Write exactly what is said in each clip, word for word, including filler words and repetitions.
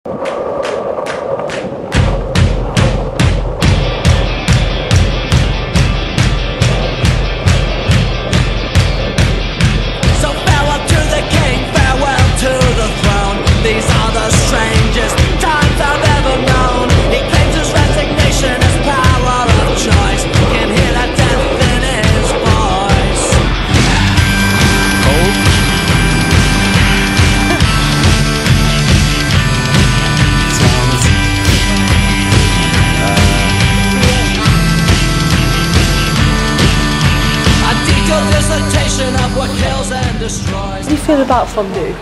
How do you feel about fondue?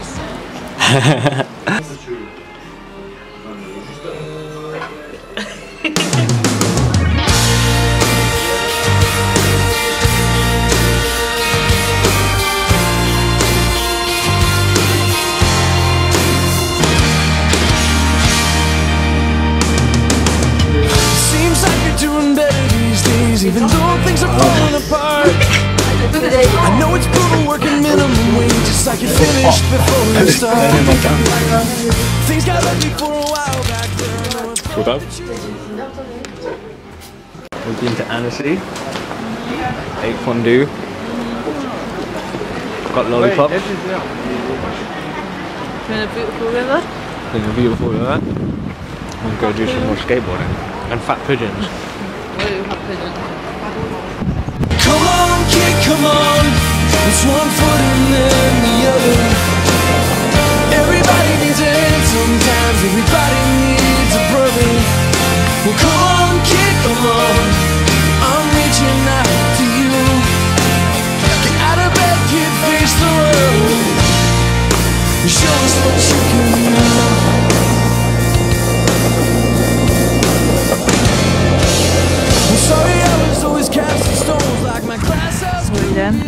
Seems like you're doing better these days, even though things are falling apart. I know it's brutal working minimum wage, just like you finished before you started. Things got ugly for a while back there. We've been to Annecy, ate fondue, got lollipops. In a beautiful river. In a beautiful river. And go do some more skateboarding. And fat pigeons. Woo, fat pigeons. Come on, kid, come on. It's one foot and then the other. Everybody needs a hand sometimes. Everybody needs a brother. Well, come on, kid, come on. I'm reaching out to you. Get out of bed, kid, face the road. Show us what you can do. I'm sorry I was always cast in stones like my glass house. Morzine.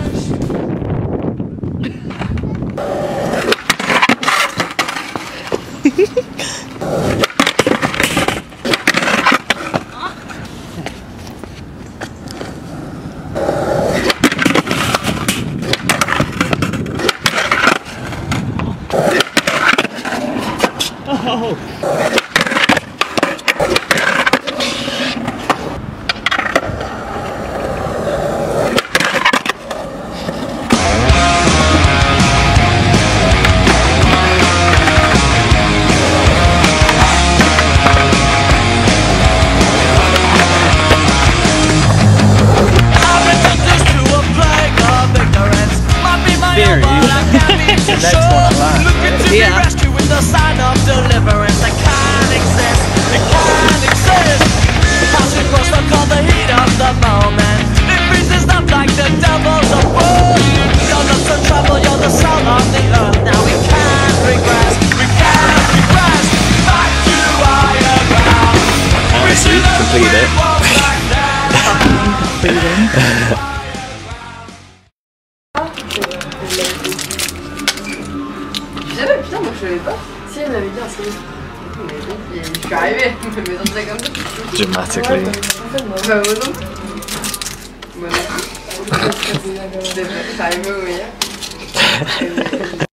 Oh! Theory. The next one I like. Yeah. Rescue with the sign of deliverance. That can't exist. It can't exist. Pass across the call, the heat of the moment. It freezes up like the devil's a fool. You're not the trouble, you're the soul of the earth. Now we can't regress. We can't regress. Back to higher ground. Honestly, complete it. J'avais putain, moi je savais pas. Si elle m'avait dit un C. Mais bon, je suis arrivée, mais dans comme ça. Dramatically. Bah moi non. Moi non. Je suis arrivée au meilleur.